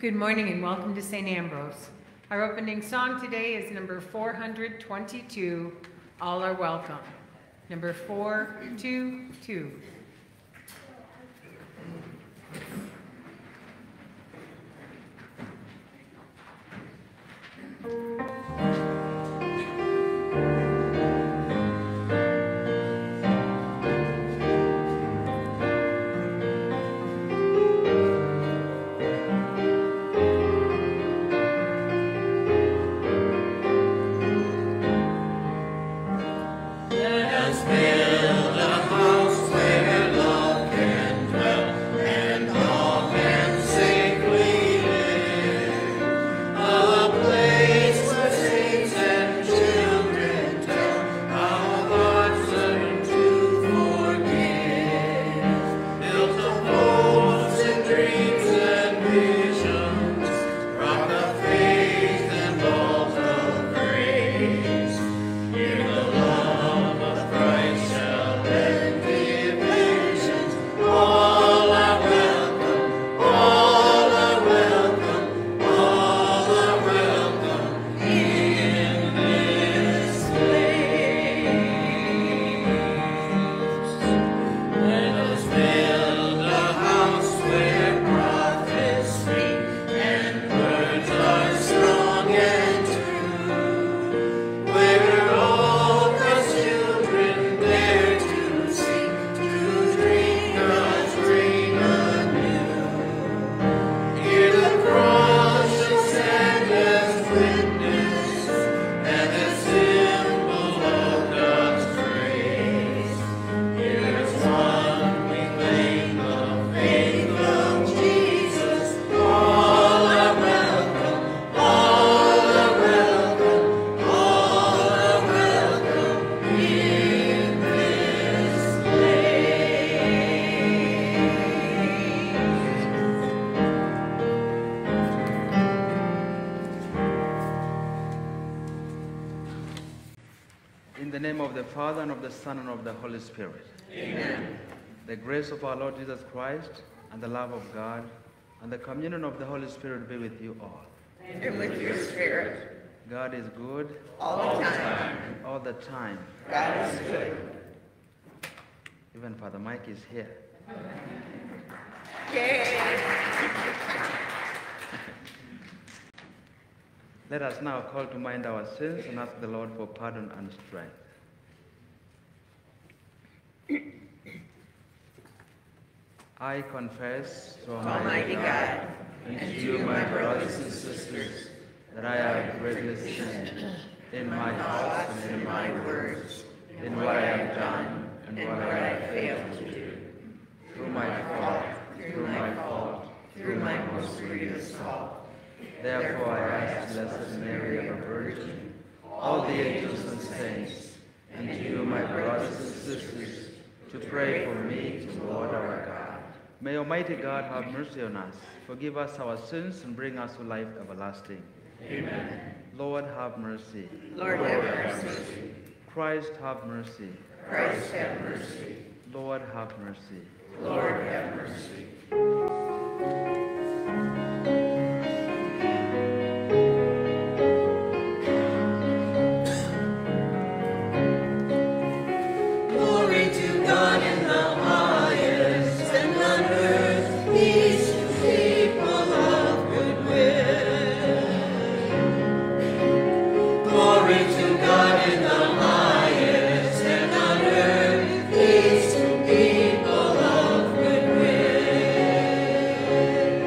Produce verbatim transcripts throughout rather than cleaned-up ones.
Good morning and welcome to Saint Ambrose. Our opening song today is number four hundred twenty-two, All Are Welcome. Number four two two. Father, and of the Son, and of the Holy Spirit. Amen. The grace of our Lord Jesus Christ, and the love of God, and the communion of the Holy Spirit be with you all. And with your spirit. God is good. All the time. All the time. God is good. Even Father Mike is here. Yay! Let us now call to mind our sins and ask the Lord for pardon and strength. I confess to Almighty God, and to you, my brothers and sisters, that I have greatly sinned in my thoughts and in my words, in what I have done and what I have failed to do. Through my fault, through my fault, through my most grievous fault. Therefore I ask Blessed Mary, ever Virgin, all the angels and saints, and to you, my brothers and sisters, to pray for me to the Lord our God. May Almighty God have mercy on us, forgive us our sins, and bring us to life everlasting. Amen. Lord, have mercy. Lord, have mercy. Christ, have mercy. Christ, have mercy. Lord, have mercy. Lord, have mercy. Peace to people of good will.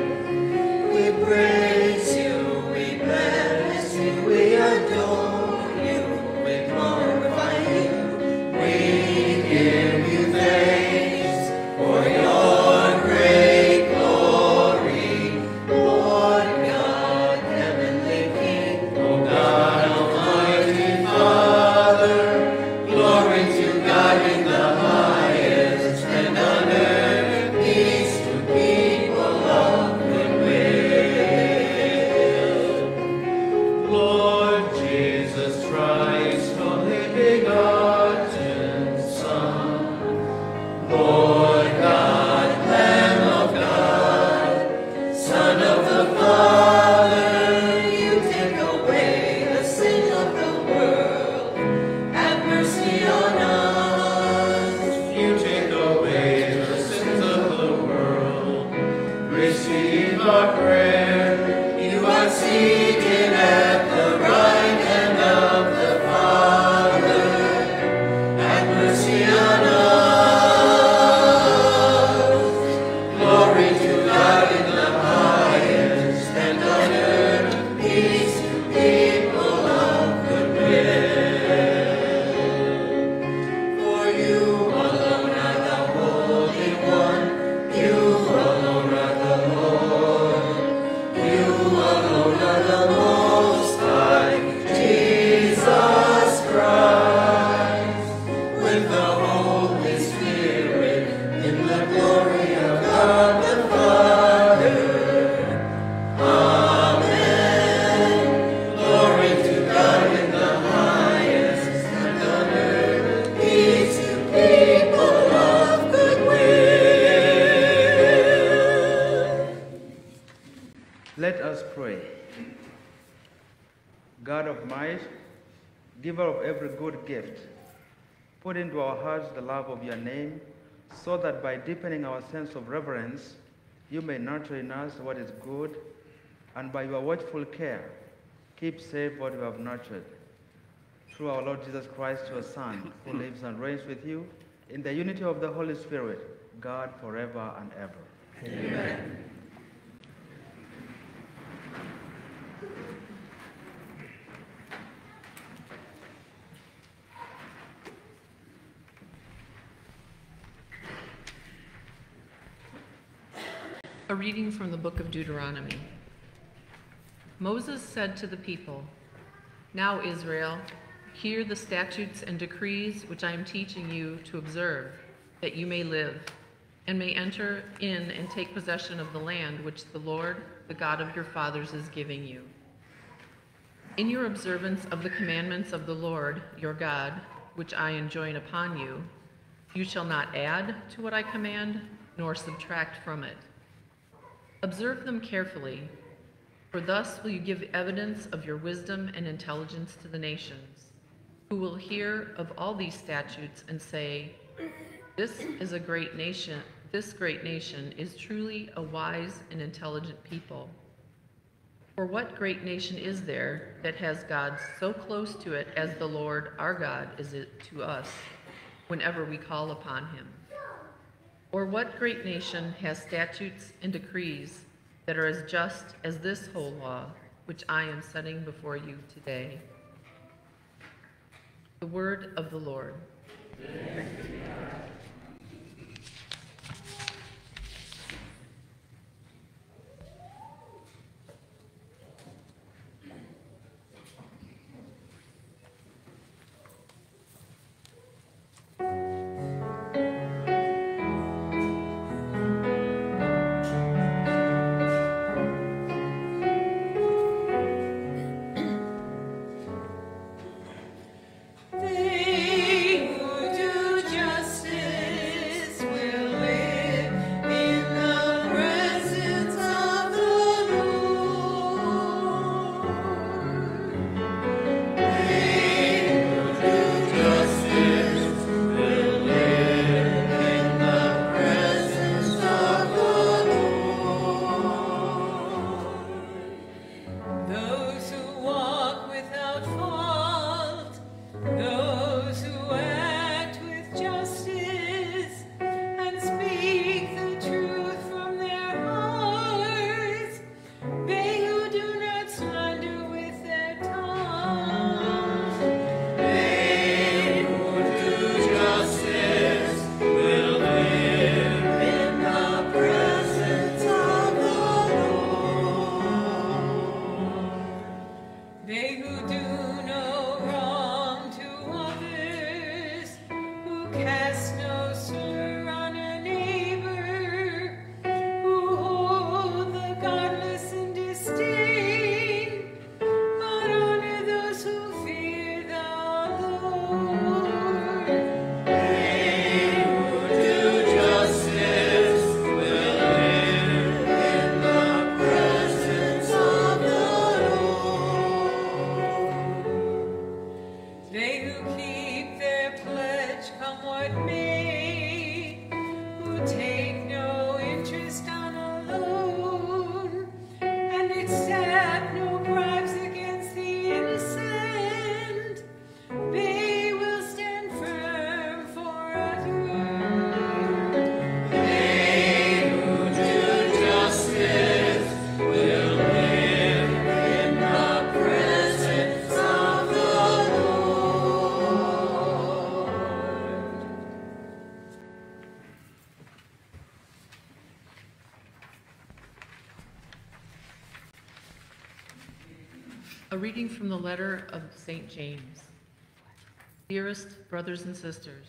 God of might, giver of every good gift, put into our hearts the love of your name, so that by deepening our sense of reverence, you may nurture in us what is good, and by your watchful care, keep safe what you have nurtured. Through our Lord Jesus Christ, your Son, who lives and reigns with you, in the unity of the Holy Spirit, God forever and ever. Amen. A reading from the book of Deuteronomy. Moses said to the people, "Now, Israel, hear the statutes and decrees which I am teaching you to observe, that you may live, and may enter in and take possession of the land which the Lord, the God of your fathers, is giving you. In your observance of the commandments of the Lord, your God, which I enjoin upon you, you shall not add to what I command, nor subtract from it. Observe them carefully, for thus will you give evidence of your wisdom and intelligence to the nations, who will hear of all these statutes and say, 'This is a great nation. This great nation is truly a wise and intelligent people.' For what great nation is there that has God so close to it as the Lord our God is it to us, whenever we call upon him? Or what great nation has statutes and decrees that are as just as this whole law, which I am setting before you today?" The word of the Lord. A reading from the letter of Saint James. Dearest brothers and sisters,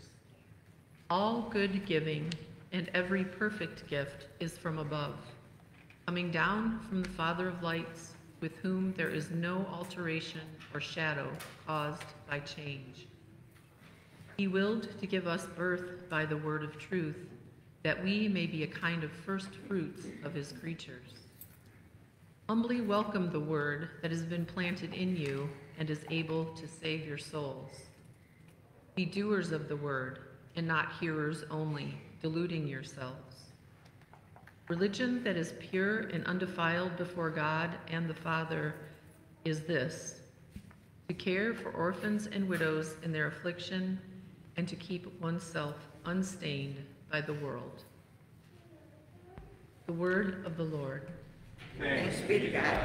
all good giving and every perfect gift is from above, coming down from the Father of lights, with whom there is no alteration or shadow caused by change. He willed to give us birth by the word of truth, that we may be a kind of first fruits of his creatures. Humbly welcome the word that has been planted in you and is able to save your souls. Be doers of the word, and not hearers only, deluding yourselves. Religion that is pure and undefiled before God and the Father is this: to care for orphans and widows in their affliction, and to keep oneself unstained by the world. The word of the Lord. Thanks be to God.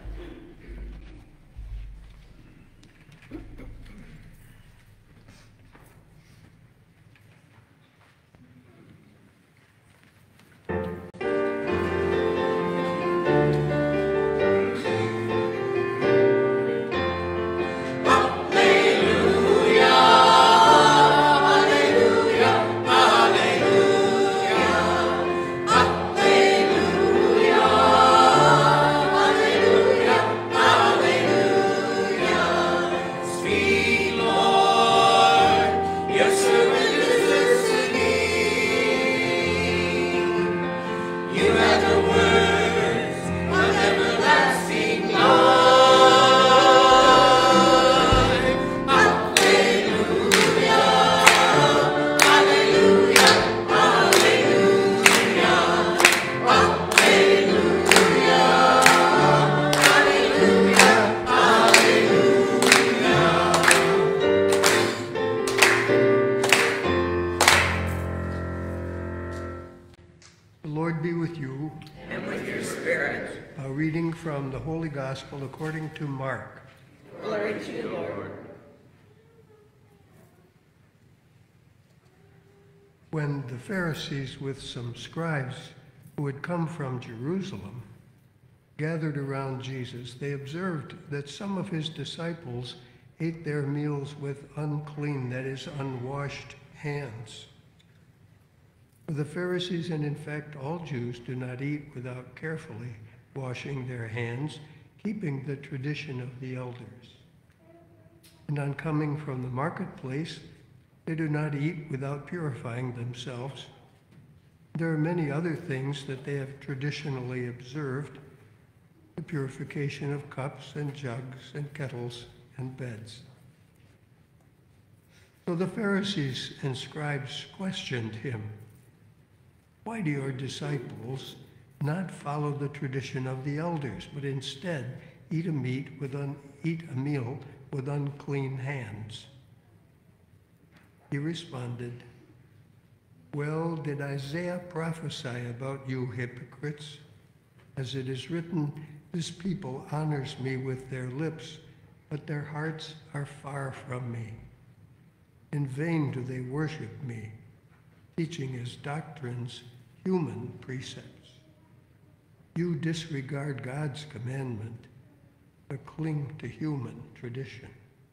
From the Holy Gospel according to Mark. Glory to you, Lord. When the Pharisees with some scribes who had come from Jerusalem gathered around Jesus, they observed that some of his disciples ate their meals with unclean, that is, unwashed hands. For the Pharisees, and in fact all Jews, do not eat without carefully washing their hands, keeping the tradition of the elders. And on coming from the marketplace, they do not eat without purifying themselves. There are many other things that they have traditionally observed: the purification of cups and jugs and kettles and beds. So the Pharisees and scribes questioned him, "Why do your disciples not follow the tradition of the elders, but instead eat a meat with un, eat a meal with unclean hands?" He responded, "Well, did Isaiah prophesy about you hypocrites? As it is written, this people honors me with their lips, but their hearts are far from me. In vain do they worship me, teaching as doctrines human precepts. You disregard God's commandment, but cling to human tradition."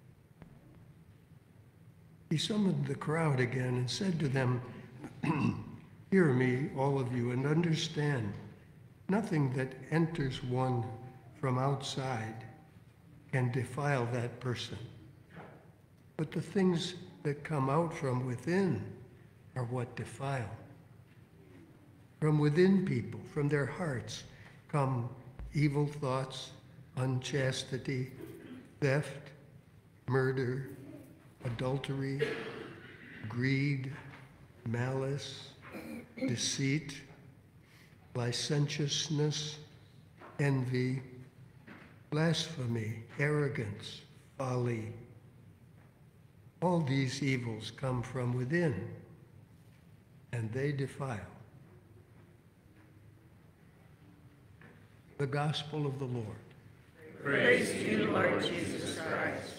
He summoned the crowd again and said to them, "Hear me, all of you, and understand. Nothing that enters one from outside can defile that person. But the things that come out from within are what defile. From within people, from their hearts, come evil thoughts, unchastity, theft, murder, adultery, greed, malice, deceit, licentiousness, envy, blasphemy, arrogance, folly. All these evils come from within, and they defile." The Gospel of the Lord. Praise to you, Lord Jesus Christ.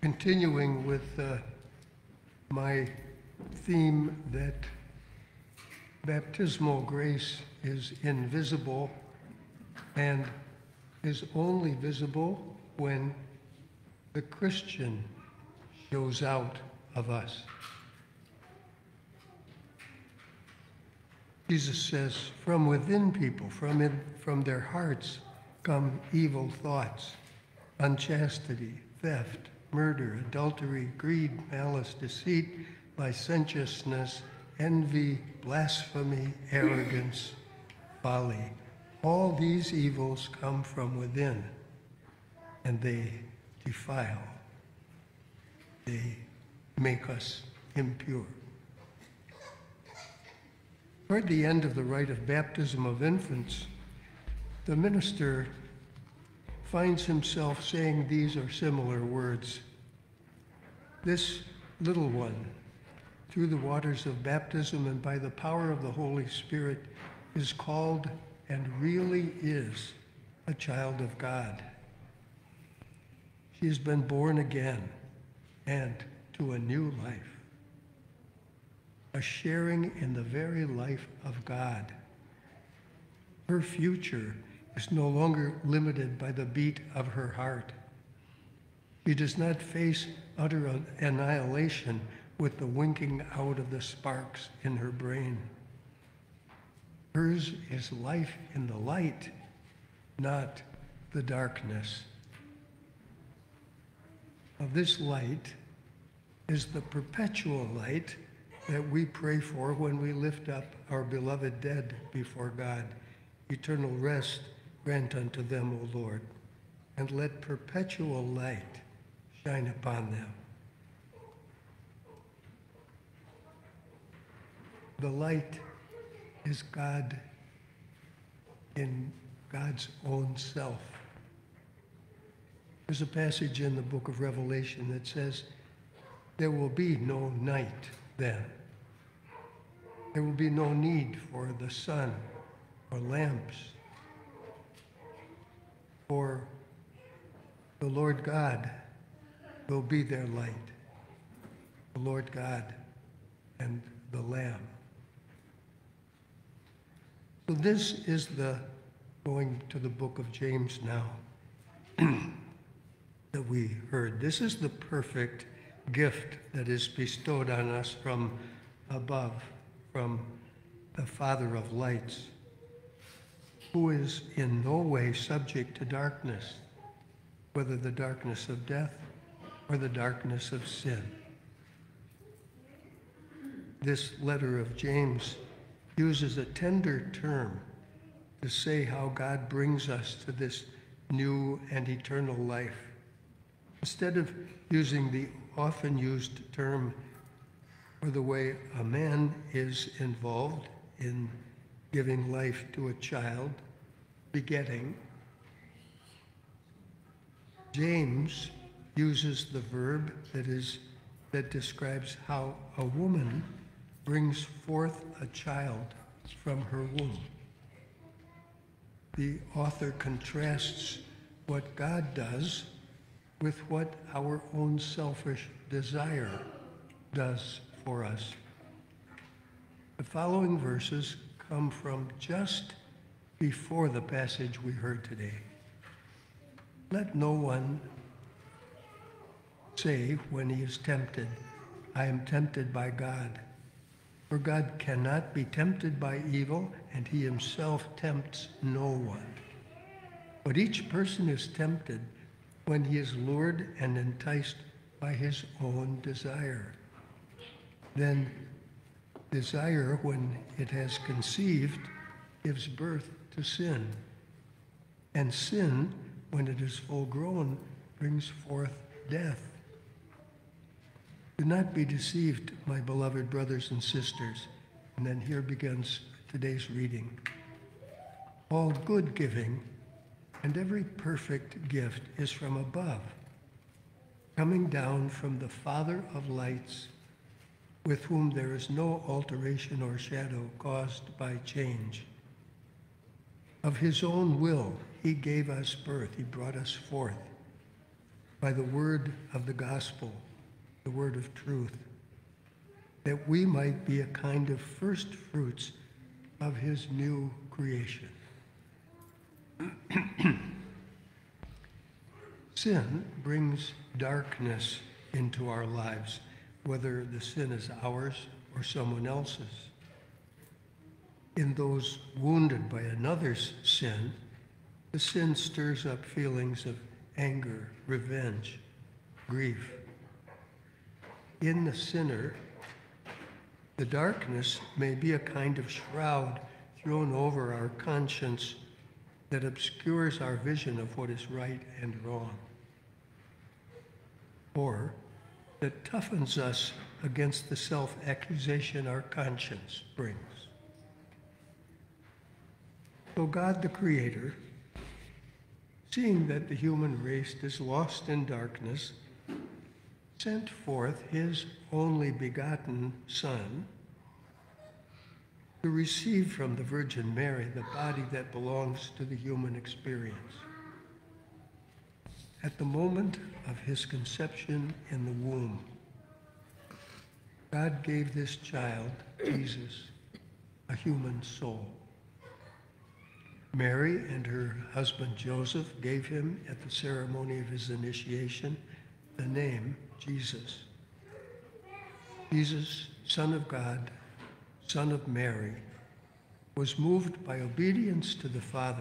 continuing with uh, my theme that baptismal grace is invisible and is only visible when the Christian shows out of us. Jesus says, from within people, from, in, from their hearts, come evil thoughts, unchastity, theft, murder, adultery, greed, malice, deceit, licentiousness, envy, blasphemy, arrogance, folly. All these evils come from within, and they defile. They make us impure. Toward the end of the rite of baptism of infants, the minister finds himself saying these or similar words. This little one, through the waters of baptism and by the power of the Holy Spirit, is called and really is a child of God. She has been born again and to a new life, a sharing in the very life of God. Her future is no longer limited by the beat of her heart. She does not face utter annihilation with the winking out of the sparks in her brain. Hers is life in the light, not the darkness. Now, this light is the perpetual light that we pray for when we lift up our beloved dead before God. Eternal rest grant unto them, O Lord, and let perpetual light shine upon them. The light is God in God's own self. There's a passage in the book of Revelation that says, there will be no night then. There will be no need for the sun or lamps, for the Lord God will be their light, the Lord God and the Lamb. So this is the, going to the book of James now, that we heard. This is the perfect gift that is bestowed on us from above, from the Father of lights, who is in no way subject to darkness, whether the darkness of death or the darkness of sin. This letter of James uses a tender term to say how God brings us to this new and eternal life. Instead of using the often used term for the way a man is involved in giving life to a child, begetting, James uses the verb that is that describes how a woman brings forth a child from her womb. The author contrasts what God does with what our own selfish desire does for us. The following verses come from just before the passage we heard today. Let no one say when he is tempted, I am tempted by God. For God cannot be tempted by evil, and he himself tempts no one. But each person is tempted when he is lured and enticed by his own desire. Then desire, when it has conceived, gives birth to sin. And sin, when it is full grown, brings forth death. Do not be deceived, my beloved brothers and sisters. And then here begins today's reading. All good giving and every perfect gift is from above, coming down from the Father of lights, with whom there is no alteration or shadow caused by change. Of his own will, he gave us birth, he brought us forth by the word of the gospel, the word of truth, that we might be a kind of first fruits of his new creation. Sin brings darkness into our lives, whether the sin is ours or someone else's. In those wounded by another's sin, the sin stirs up feelings of anger, revenge, grief. In the sinner, the darkness may be a kind of shroud thrown over our conscience that obscures our vision of what is right and wrong, or that toughens us against the self-accusation our conscience brings. So God the Creator, seeing that the human race is lost in darkness, sent forth his only begotten Son to receive from the Virgin Mary the body that belongs to the human experience. At the moment of his conception in the womb, God gave this child, Jesus, a human soul. Mary and her husband Joseph gave him, at the ceremony of his initiation, the name Jesus. Jesus, Son of God, Son of Mary, was moved by obedience to the Father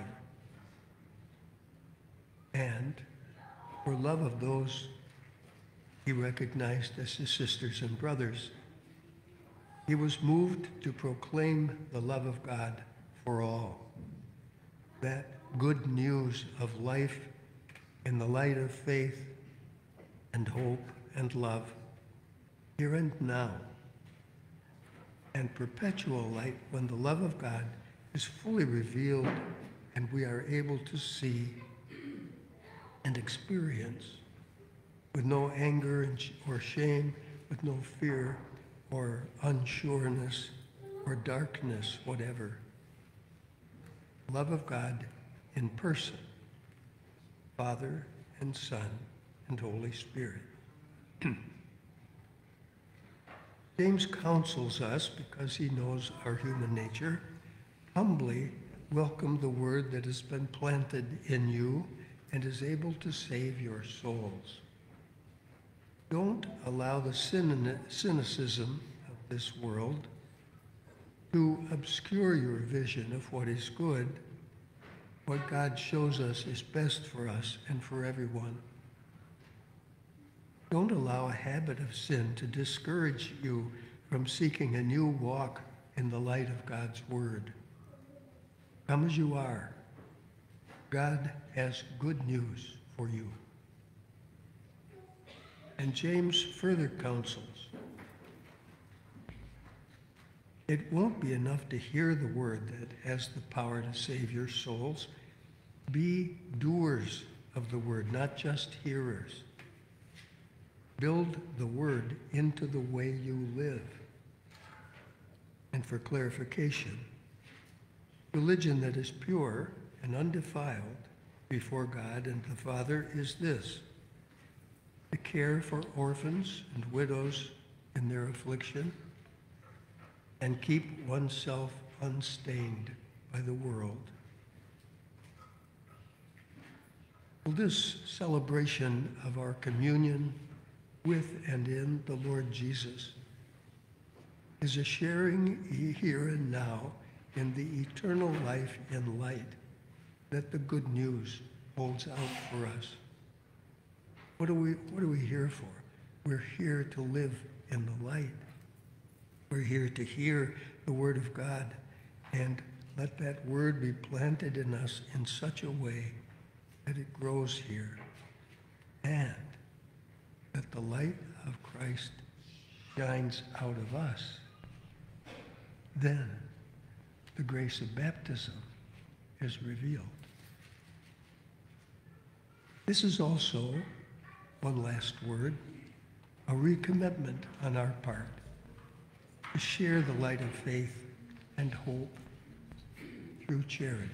and for love of those he recognized as his sisters and brothers. He was moved to proclaim the love of God for all, that good news of life in the light of faith and hope and love, here and now, and perpetual light when the love of God is fully revealed and we are able to see and experience with no anger or shame, with no fear or unsureness or darkness, whatever. Love of God in person, Father and Son and Holy Spirit. James counsels us, because he knows our human nature, humbly welcome the word that has been planted in you and is able to save your souls. Don't allow the cynicism of this world to obscure your vision of what is good, what God shows us is best for us and for everyone. Don't allow a habit of sin to discourage you from seeking a new walk in the light of God's word. Come as you are. God has good news for you. And James further counsels, it won't be enough to hear the word that has the power to save your souls. Be doers of the word, not just hearers. Build the word into the way you live. And for clarification, religion that is pure and undefiled before God and the Father is this: to care for orphans and widows in their affliction, and keep oneself unstained by the world. Well, this celebration of our communion with and in the Lord Jesus is a sharing here and now in the eternal life in light that the good news holds out for us. What are we, what are we here for? We're here to live in the light. We're here to hear the word of God and let that word be planted in us in such a way that it grows here, and that the light of Christ shines out of us. Then the grace of baptism is revealed. This is also, one last word, a recommitment on our part to share the light of faith and hope through charity.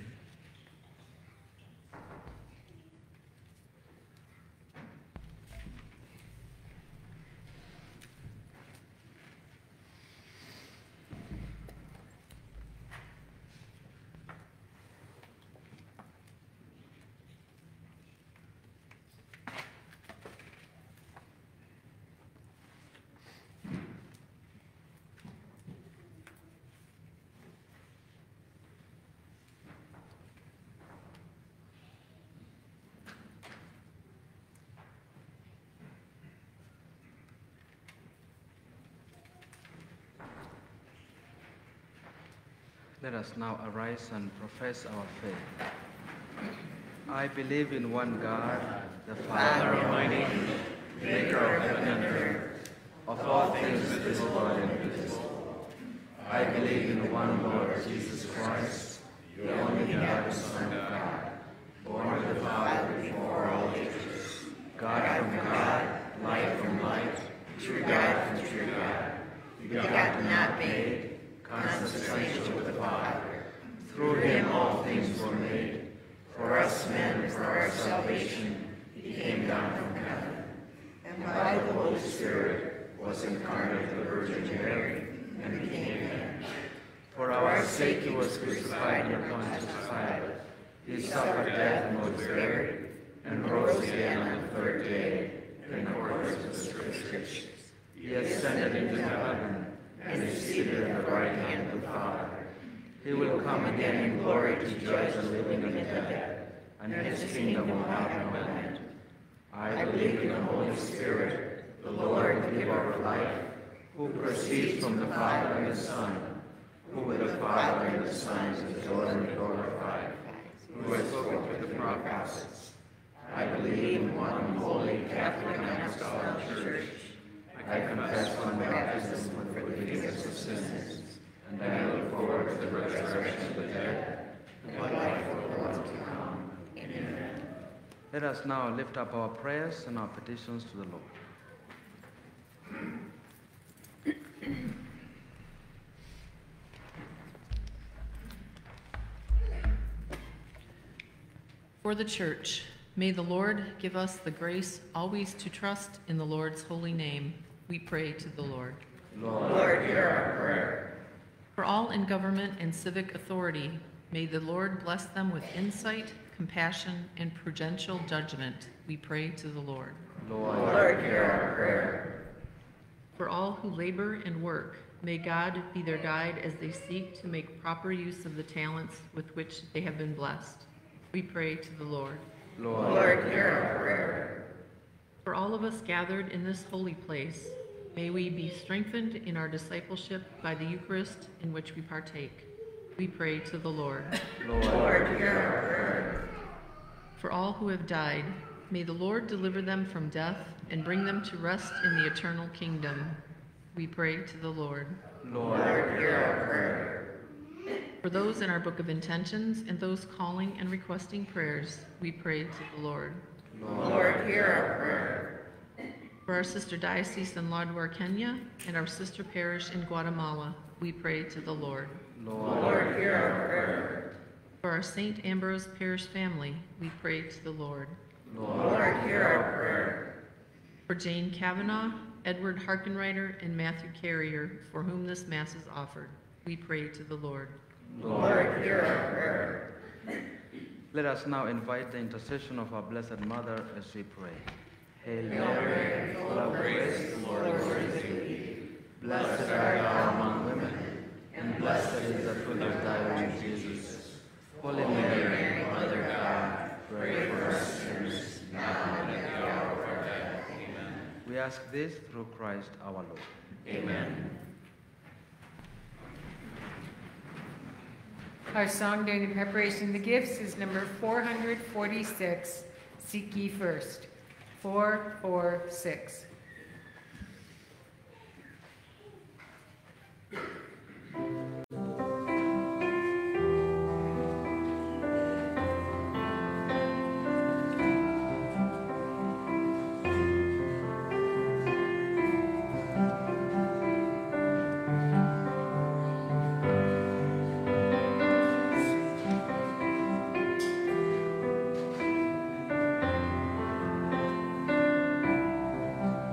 Let us now arise and profess our faith. I believe in one God, the Father Almighty, maker of heaven and earth, of all things visible and invisible. I believe in one Lord Jesus Christ, the only begotten Son of God, born of the Father before all ages, God from God, light from light, true God from true God, begotten, not made, consubstantial with the Father. Through him all things were made. For us men, for our salvation, he came down from heaven, and by the Holy Spirit was incarnate of the Virgin Mary, and became man. For our sake he was crucified under Pontius Pilate. He suffered death and was buried, and rose again on the third day, in accordance with the Scriptures. He ascended into heaven, and is seated at the right hand of the Father. He will come again in glory to judge the living and the dead, and his kingdom will have no end. I believe in the Holy Spirit, the Lord, the giver of life, who proceeds from the Father and the Son, who with the Father and the Son is adored and glorified, who has spoken to the prophets. I believe in one holy Catholic and Apostolic Church. I confess one baptism for the forgiveness of sins, and I look forward to the resurrection of the dead and life for the world to come. Amen. Let us now lift up our prayers and our petitions to the Lord. For the Church, may the Lord give us the grace always to trust in the Lord's holy name. We pray to the Lord. Lord, Lord, hear our prayer. For all in government and civic authority, may the Lord bless them with insight, compassion, and prudential judgment. We pray to the Lord. Lord, Lord, hear our prayer. For all who labor and work, may God be their guide as they seek to make proper use of the talents with which they have been blessed. We pray to the Lord. Lord, Lord, hear our prayer. For all of us gathered in this holy place, may we be strengthened in our discipleship by the Eucharist in which we partake. We pray to the Lord. Lord, Lord, hear our prayer. For all who have died, may the Lord deliver them from death and bring them to rest in the eternal kingdom. We pray to the Lord. Lord, Lord, hear our prayer. For those in our book of intentions and those calling and requesting prayers, we pray to the Lord. Lord, hear our prayer. For our sister diocese in Ladwar, Kenya, and our sister parish in Guatemala, we pray to the Lord. Lord, hear our prayer. For our Saint Ambrose parish family, we pray to the Lord. Lord, hear our prayer. For Jane Kavanaugh, Edward Harkenreiter, and Matthew Carrier, for whom this Mass is offered, we pray to the Lord. Lord, hear our prayer. let us now invite the intercession of our Blessed Mother as we pray. Hail Mary, full of grace, the Lord is with thee. blessed art thou among women, and blessed is the fruit of thy womb, Jesus. Holy Mary, Mother of God, pray for us sinners, now and at the hour of our death. Amen. We ask this through Christ our Lord. Amen. Our song during the preparation of the gifts is number four hundred forty-six, Seek Ye First. four four six. Thank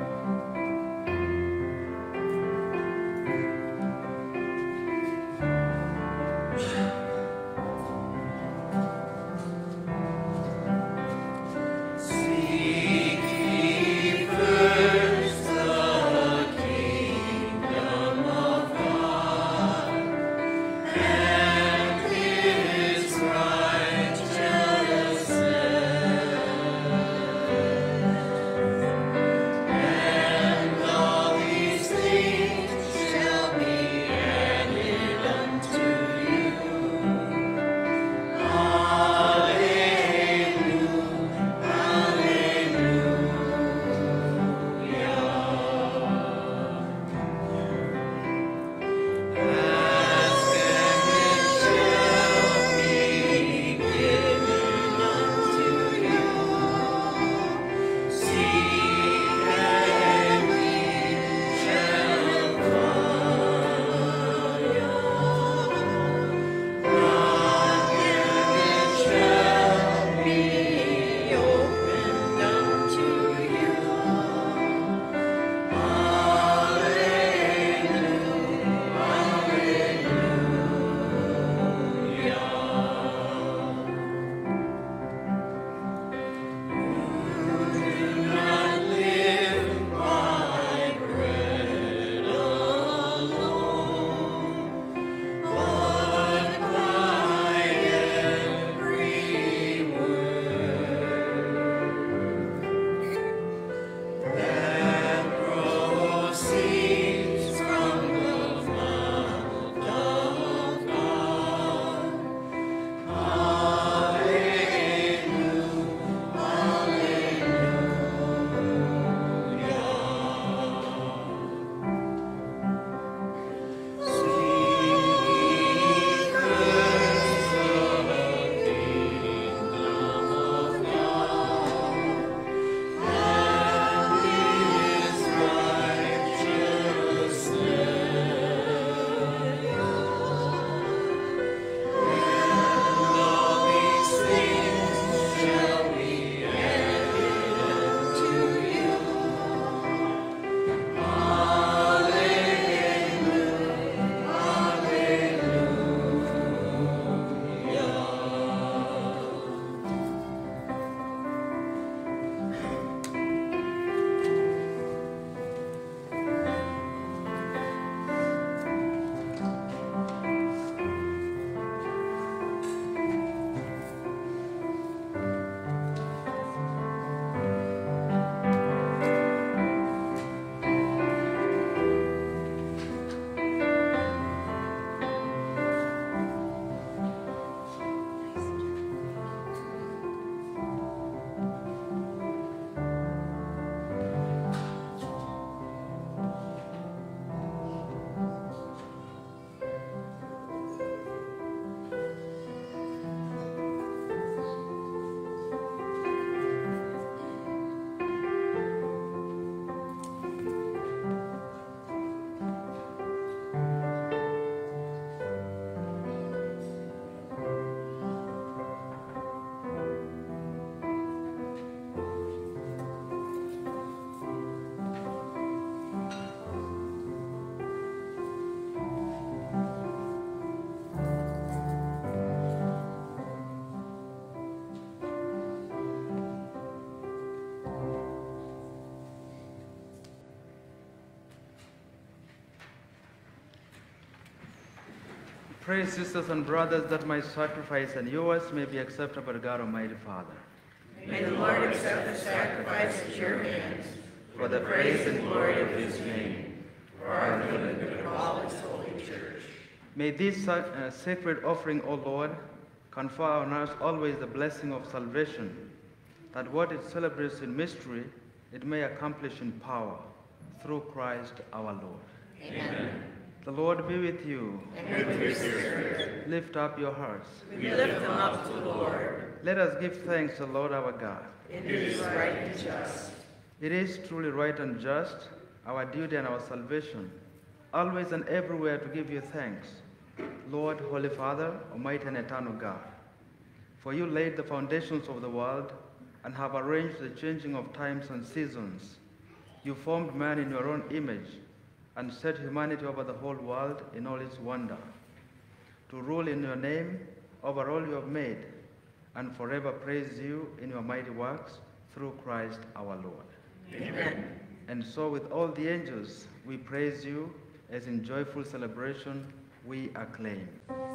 Pray, sisters and brothers, that my sacrifice and yours may be acceptable to God Almighty Father. May the Lord accept the sacrifice at your hands, For the praise and glory of his name. for our good and good of all his holy church. May this sa- uh, sacred offering, O Lord, confer on us always the blessing of salvation, that what it celebrates in mystery, it may accomplish in power, through Christ our Lord. Amen. The Lord be with you. And with your spirit, Lift up your hearts. we lift them up to the Lord. Let us give thanks to the Lord our God. It is right and just. It is truly right and just, our duty and our salvation, always and everywhere to give you thanks, Lord, Holy Father, Almighty and eternal God. For you laid the foundations of the world and have arranged the changing of times and seasons. You formed man in your own image and set humanity over the whole world in all its wonder, to rule in your name over all you have made, and forever praise you in your mighty works through Christ our Lord. Amen. And so with all the angels, we praise you, as in joyful celebration we acclaim.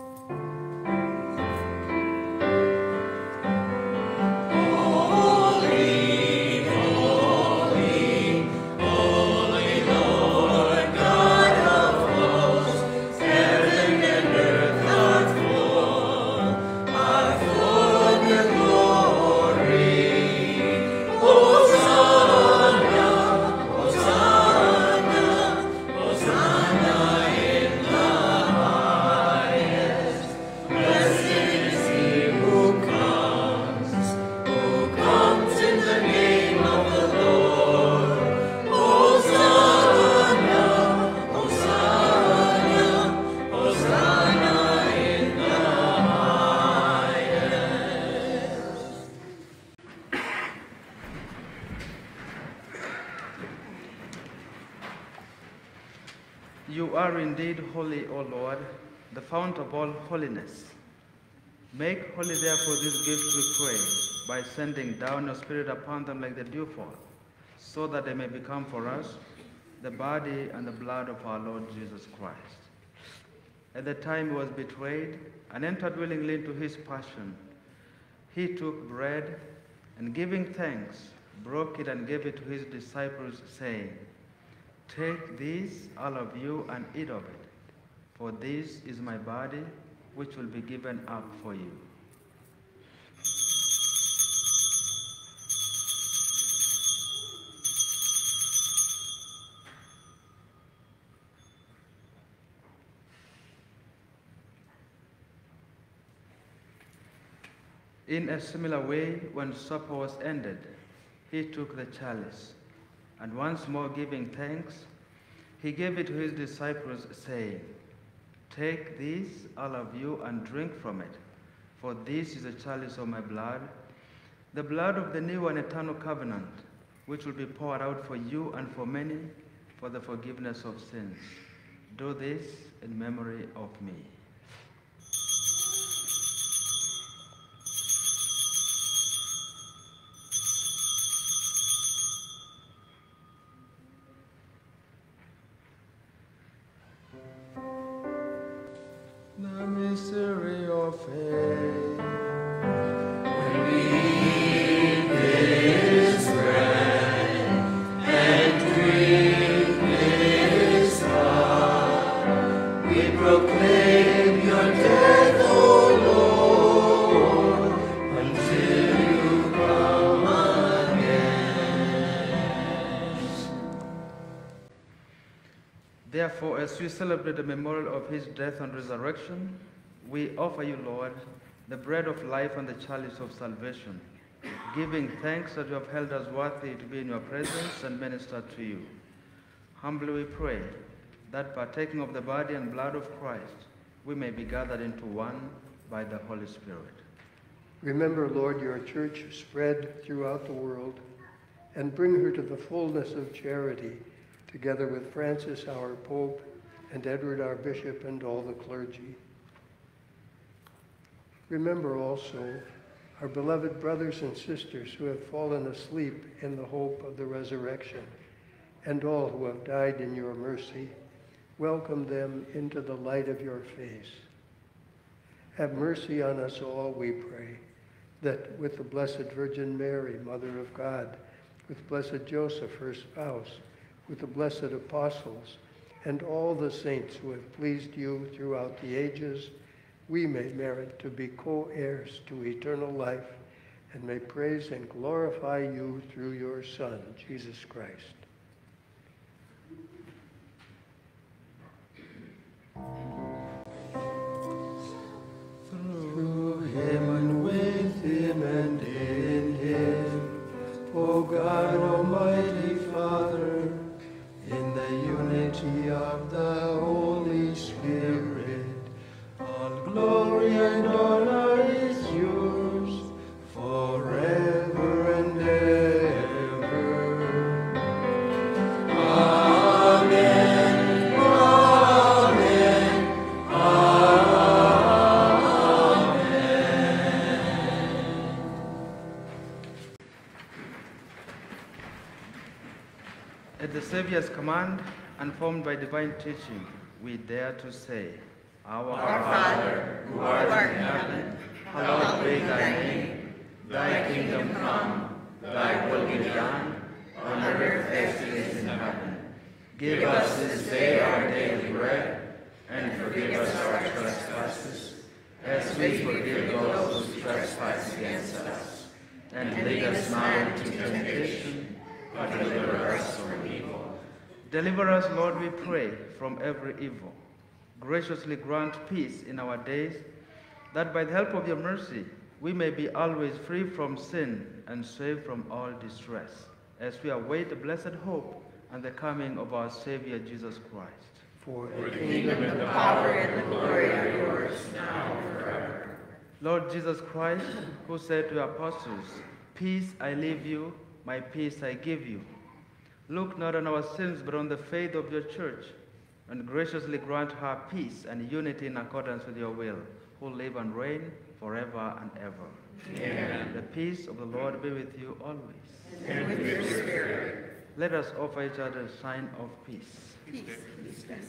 You are indeed holy, O Lord, the fount of all holiness. Make holy therefore these gifts, we pray, by sending down your Spirit upon them like the dewfall, so that they may become for us the body and the blood of our Lord Jesus Christ. At the time he was betrayed and entered willingly into his passion, he took bread and, giving thanks, broke it and gave it to his disciples, saying, "Take this, all of you, and eat of it, for this is my body, which will be given up for you." In a similar way, when supper was ended, he took the chalice, and once more giving thanks, he gave it to his disciples, saying, "Take this, all of you, and drink from it, for this is the chalice of my blood, the blood of the new and eternal covenant, which will be poured out for you and for many for the forgiveness of sins. Do this in memory of me." The mystery of faith. When we eat this bread and drink this cup, we proclaim your death, O Lord, until you come again. Therefore, as we celebrate the memorial of his death and resurrection, we offer you, Lord, the bread of life and the chalice of salvation, giving thanks that you have held us worthy to be in your presence and minister to you. Humbly we pray that, partaking of the body and blood of Christ, we may be gathered into one by the Holy Spirit. Remember, Lord, your church spread throughout the world, and bring her to the fullness of charity, together with Francis, our Pope, and Edward, our Bishop, and all the clergy. Remember also our beloved brothers and sisters who have fallen asleep in the hope of the resurrection, and all who have died in your mercy. Welcome them into the light of your face. Have mercy on us all, we pray, that with the Blessed Virgin Mary, Mother of God, with Blessed Joseph, her spouse, with the blessed apostles, and all the saints who have pleased you throughout the ages, we may merit to be co-heirs to eternal life and may praise and glorify you through your Son, Jesus Christ. Through him and with him and in him, O God, Almighty Father, in the unity of the Holy Spirit, all glory and honor is yours forever and ever. Amen. Amen. Amen. At the Savior's command, and formed by divine teaching, we dare to say, Our, Our Father, who art in heaven, hallowed be thy name. Thy kingdom come, thy will be done, on earth as it is in heaven. Give us this day our daily bread, and forgive us our trespasses, as we forgive those who trespass against us. And lead us not into temptation, but deliver us from evil. Deliver us, Lord, we pray, from every evil. Graciously grant peace in our days, that by the help of your mercy we may be always free from sin and safe from all distress, as we await the blessed hope and the coming of our Savior Jesus Christ. For For the kingdom and the power and the glory are yours, now and forever. Lord Jesus Christ, who said to your apostles, Peace I leave you, my peace I give you. Look not on our sins, but on the faith of your church, and graciously grant her peace and unity in accordance with your will, who live and reign forever and ever. Amen. The peace of the Lord be with you always. And with your spirit. Let us offer each other a sign of peace. Peace. Peace.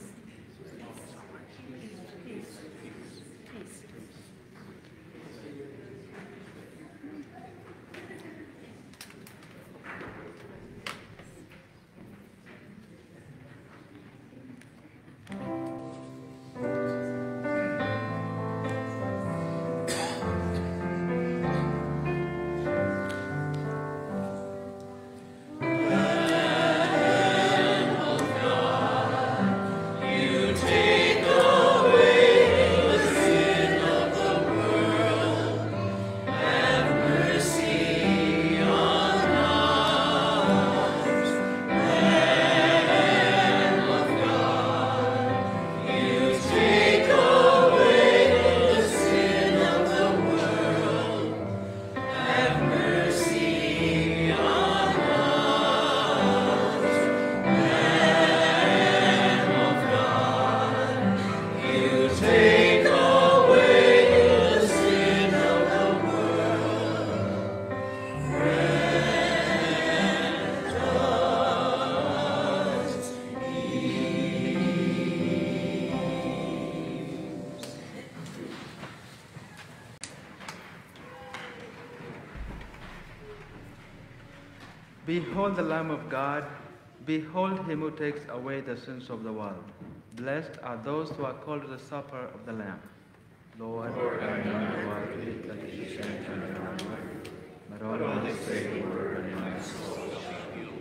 Behold the Lamb of God, behold him who takes away the sins of the world. Blessed are those who are called to the supper of the Lamb. Lord, Lord, I am not you are worthy fit that you should enter my life, but but all only this say the word, and my soul shall heal.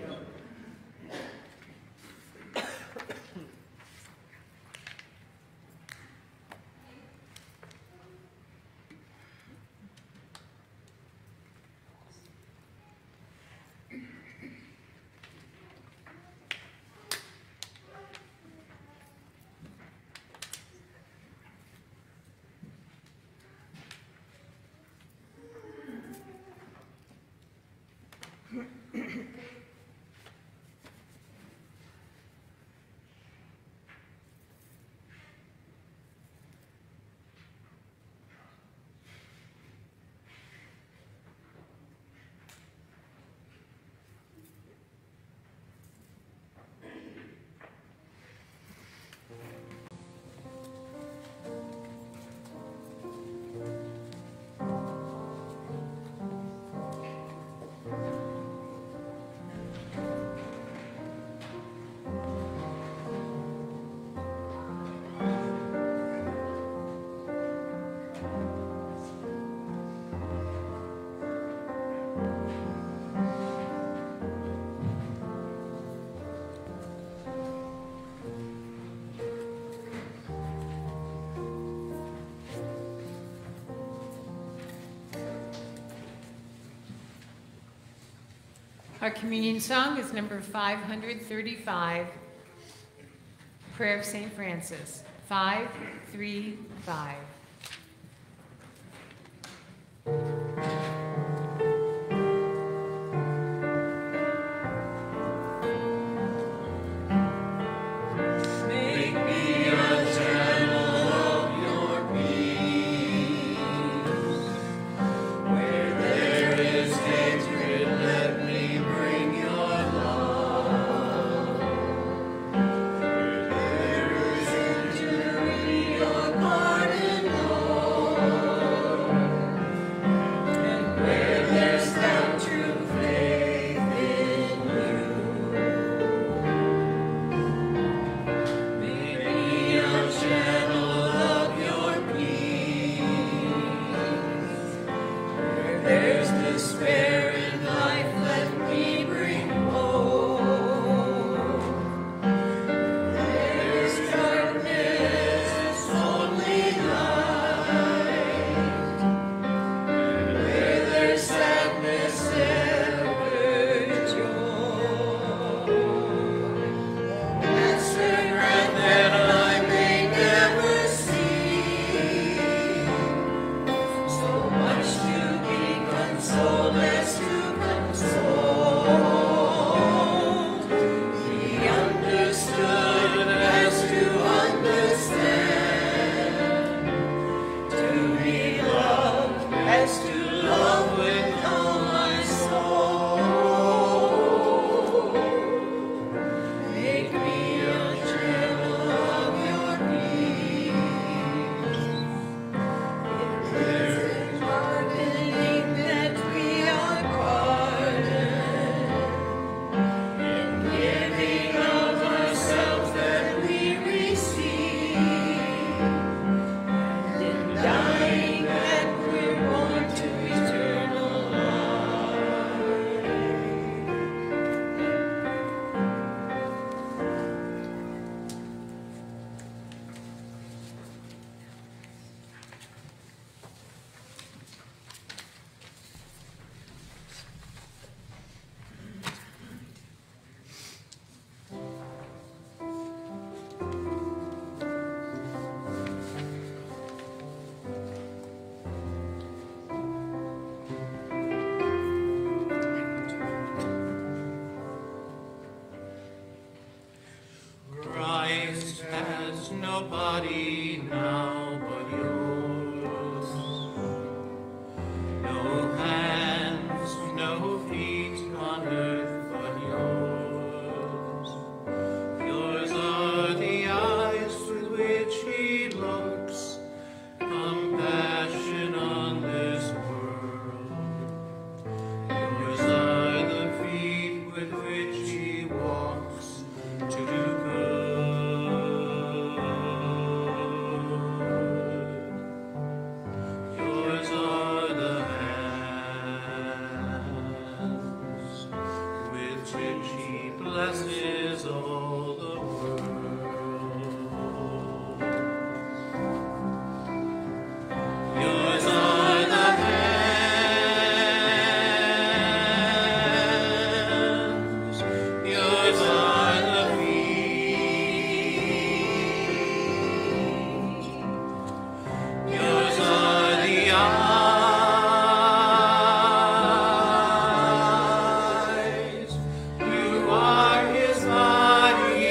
Our communion song is number five hundred thirty-five, Prayer of Saint Francis, five three five. Body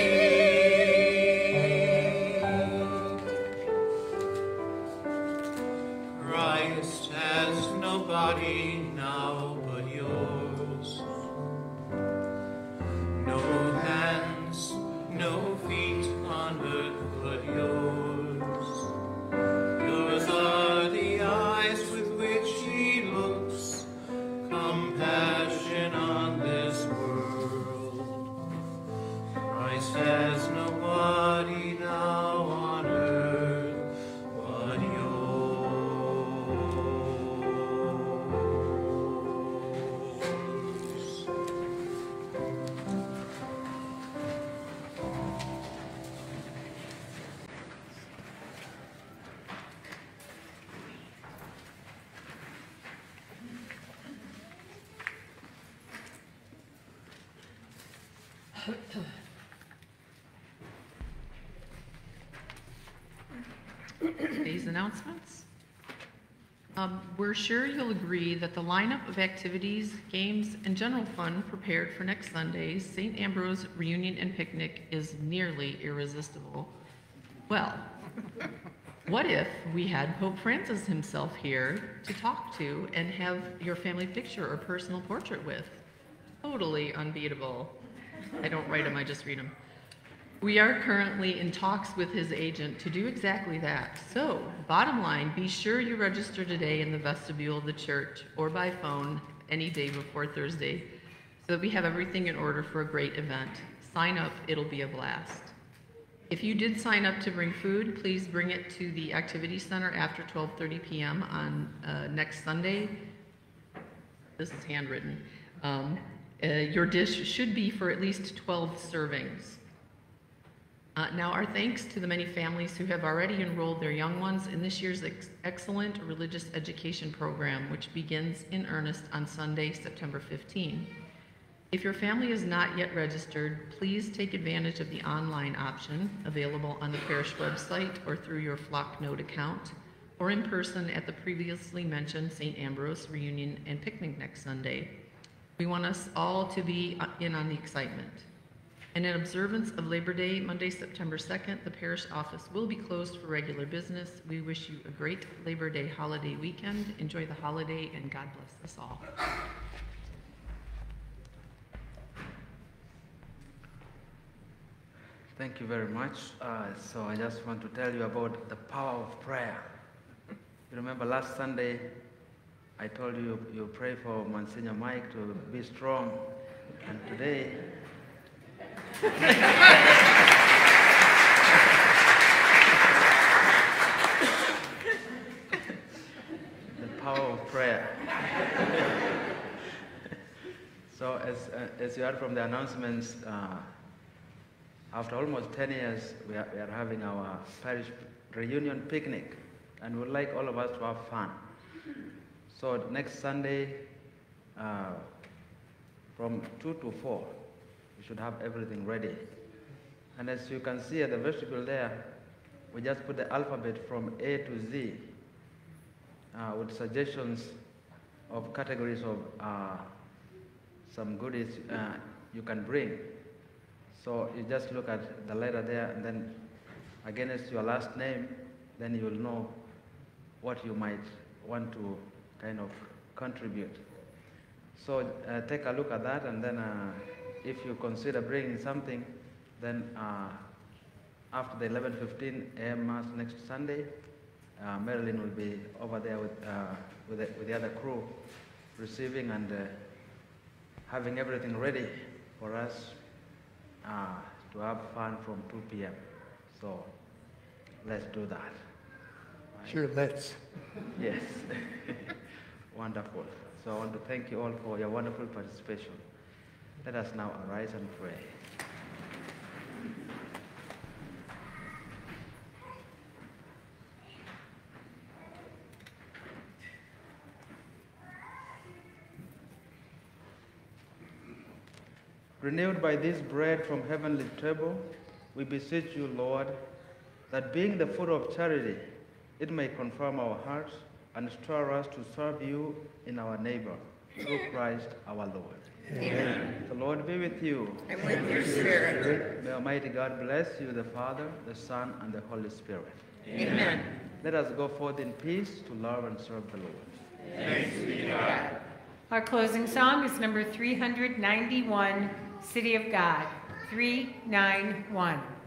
Today's announcements. Um, we're sure you'll agree that the lineup of activities, games, and general fun prepared for next Sunday's Saint Ambrose Reunion and Picnic is nearly irresistible. Well, what if we had Pope Francis himself here to talk to and have your family picture or personal portrait with? Totally unbeatable. I don't write them, I just read them. We are currently in talks with his agent to do exactly that. So, bottom line, be sure you register today in the vestibule of the church or by phone any day before Thursday so that we have everything in order for a great event. Sign up, it'll be a blast. If you did sign up to bring food, please bring it to the Activity Center after twelve thirty p m on uh, next Sunday. This is handwritten. Um, uh, your dish should be for at least twelve servings. Uh, now, our thanks to the many families who have already enrolled their young ones in this year's ex excellent religious education program, which begins in earnest on Sunday, September fifteenth. If your family is not yet registered, please take advantage of the online option available on the parish website or through your Flocknote account, or in person at the previously mentioned Saint Ambrose Reunion and Picnic next Sunday. We want us all to be in on the excitement. And in observance of Labor Day, Monday, September second, the parish office will be closed for regular business. We wish you a great Labor Day holiday weekend. Enjoy the holiday, and God bless us all. Thank you very much. Uh, so I just want to tell you about the power of prayer. You remember last Sunday, I told you you pray for Monsignor Mike to be strong. And today, the power of prayer. So as, uh, as you heard from the announcements, uh, after almost ten years, we are, we are having our parish reunion picnic, and we'd like all of us to have fun. So next Sunday, uh, from two to four, we should have everything ready. And as you can see at the vestibule there, we just put the alphabet from A to Z uh, with suggestions of categories of uh, some goodies uh, you can bring. So you just look at the letter there, and then against your last name, then you will know what you might want to kind of contribute. So uh, take a look at that, and then uh, if you consider bringing something, then uh, after the eleven fifteen a m Mass next Sunday, uh, Marilyn will be over there with, uh, with, the, with the other crew, receiving and uh, having everything ready for us uh, to have fun from two p m So let's do that. Right? Sure, let's. Yes. Wonderful. So I want to thank you all for your wonderful participation. Let us now arise and pray. Renewed by this bread from heavenly table, we beseech you, Lord, that being the food of charity, it may confirm our hearts and stir us to serve you in our neighbor, through Christ our Lord. Amen. The Lord be with you. And with your spirit. May Almighty God bless you, the Father, the Son, and the Holy Spirit. Amen. Let us go forth in peace to love and serve the Lord. Thanks be to God. Our closing song is number three hundred ninety-one, City of God, three ninety-one.